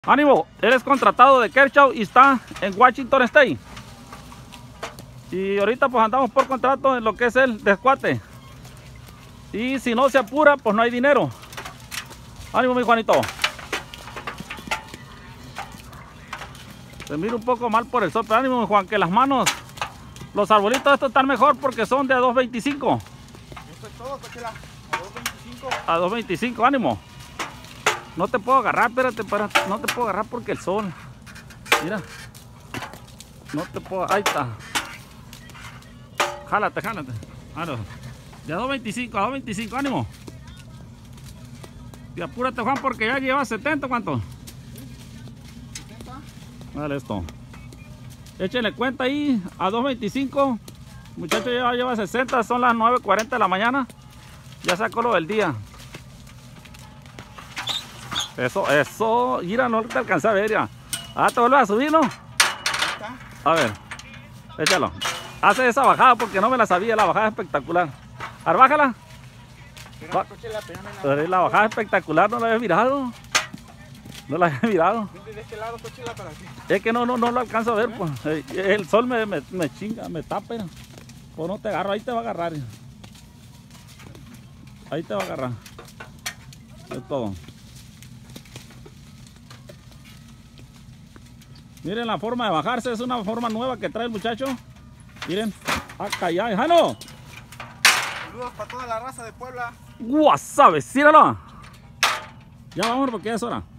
Ánimo, eres contratado de Kershaw y está en Washington State. Y ahorita pues andamos por contrato en lo que es el descuate. Y si no se apura, pues no hay dinero. Ánimo, mi Juanito. Se mira un poco mal por el sol, pero ánimo, mi Juan, que las manos, los arbolitos estos están mejor porque son de a 2.25. Esto es todo, Cochela. A 2.25. A 2.25, ánimo. No te puedo agarrar, espérate, no te puedo agarrar porque el sol. Mira. No te puedo, ahí está. Jálate. Claro. De a 2.25, a 2.25, ánimo. Y apúrate, Juan, porque ya lleva 70, ¿cuánto? 70. Dale esto. Échenle cuenta ahí, a 2.25. Muchacho ya lleva 60, son las 9:40 de la mañana. Ya sacó lo del día. Eso, mira, no te alcancé a ver ya. Ah, te vuelves a subir, ¿no? A ver, échalo. Hace esa bajada porque no me la sabía, la bajada es espectacular. A ver, bájala. La bajada es espectacular, no la había mirado. No la había mirado. De este lado, Cochela, para ti. Es que no lo alcanzo a ver, pues. El sol me chinga, me tapa. Pues no te agarro, ahí te va a agarrar. Ahí te va a agarrar. Es todo. Miren la forma de bajarse, es una forma nueva que trae el muchacho. Miren, acá ya, ¡jalo! Saludos para toda la raza de Puebla. ¡Guasabes! ¡Círalo! Ya vamos porque ya es hora.